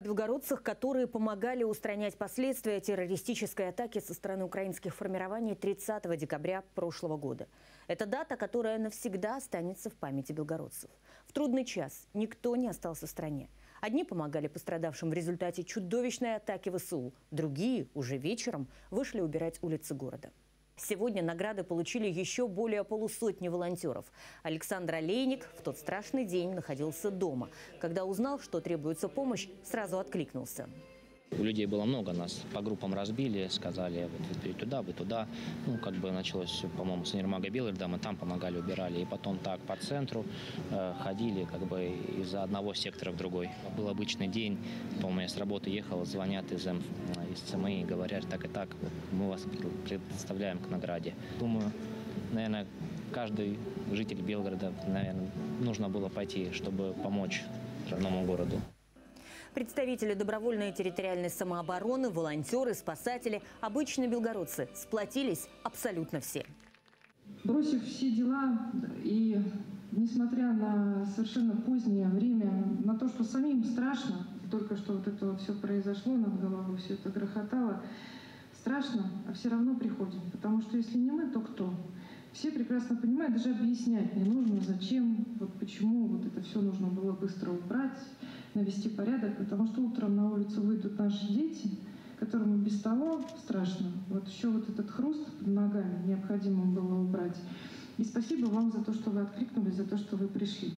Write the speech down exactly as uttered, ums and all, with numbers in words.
белгородцах, которые помогали устранять последствия террористической атаки со стороны украинских формирований тридцатого декабря прошлого года. Это дата, которая навсегда останется в памяти белгородцев. В трудный час никто не остался в стране. Одни помогали пострадавшим в результате чудовищной атаки ВСУ, другие уже вечером вышли убирать улицы города. Сегодня награды получили еще более полусотни волонтеров. Александр Олейник в тот страшный день находился дома. Когда узнал, что требуется помощь, сразу откликнулся. У людей было много, нас по группам разбили, сказали, вот вы туда, вы туда. Ну, как бы началось, по-моему, с универмага Белгорода, мы там помогали, убирали. И потом так по центру э, ходили, как бы из одного сектора в другой. Был обычный день, по-моему, я с работы ехал, звонят из, эм, из ЦМИ и говорят, так и так, вот, мы вас представляем к награде. Думаю, наверное, каждый житель Белгорода, наверное, нужно было пойти, чтобы помочь родному городу. Представители добровольной территориальной самообороны, волонтеры, спасатели, обычные белгородцы сплотились абсолютно все. Бросив все дела и несмотря на совершенно позднее время, на то, что самим страшно, только что вот это вот все произошло над головой, все это грохотало, страшно, а все равно приходим. Потому что если не мы, то кто? Все прекрасно понимают, даже объяснять не нужно, зачем, вот почему вот это все нужно было быстро убрать, навести порядок, потому что утром на улицу выйдут наши дети, которым и без того страшно. Вот еще вот этот хруст под ногами необходимо было убрать. И спасибо вам за то, что вы откликнулись, за то, что вы пришли.